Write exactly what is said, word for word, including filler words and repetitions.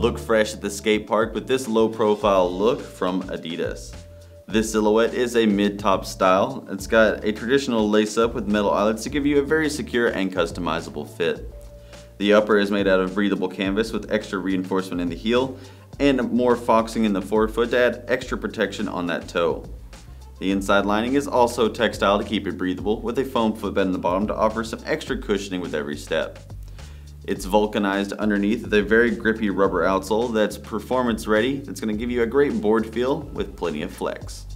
Look fresh at the skate park with this low profile look from Adidas. This silhouette is a mid-top style. It's got a traditional lace-up with metal eyelets to give you a very secure and customizable fit. The upper is made out of breathable canvas with extra reinforcement in the heel and more foxing in the forefoot to add extra protection on that toe. The inside lining is also textile to keep it breathable with a foam footbed in the bottom to offer some extra cushioning with every step. It's vulcanized underneath with a very grippy rubber outsole that's performance ready. That's going to give you a great board feel with plenty of flex.